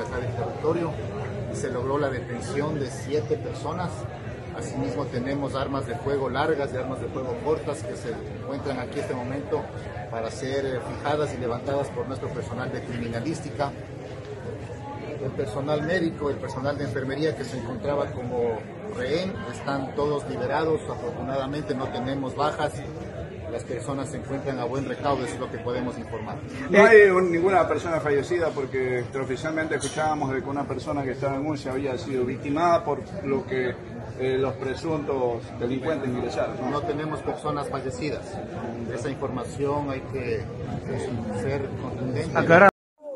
acá del territorio y se logró la detención de 7 personas. Asimismo tenemos armas de fuego largas y armas de fuego cortas que se encuentran aquí en este momento para ser fijadas y levantadas por nuestro personal de criminalística. El personal médico, el personal de enfermería que se encontraba como rehén, están todos liberados. Afortunadamente no tenemos bajas. Las personas se encuentran a buen recaudo, eso es lo que podemos informar. No hay ninguna persona fallecida porque extraoficialmente escuchábamos de que una persona que estaba en UCI había sido victimada por lo que los presuntos delincuentes ingresaron. No tenemos personas fallecidas. Esa información hay que ser contundente. Aclarar.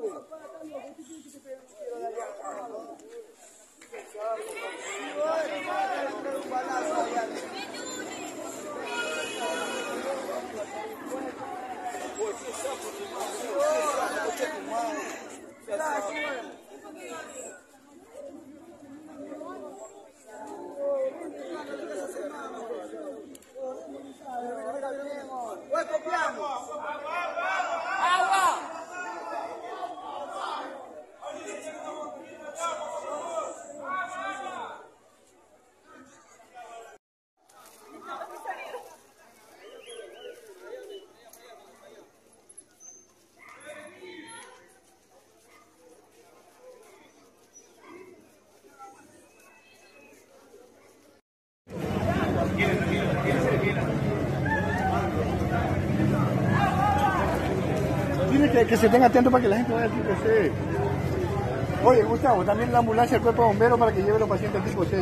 Dile que se tenga atento para que la gente vaya al tipo C. Oye, Gustavo, también la ambulancia del cuerpo de bomberos para que lleve a los pacientes al tipo C.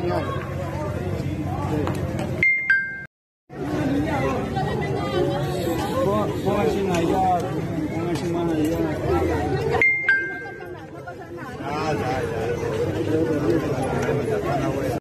Pónganse allá, pónganse más allá. Ya.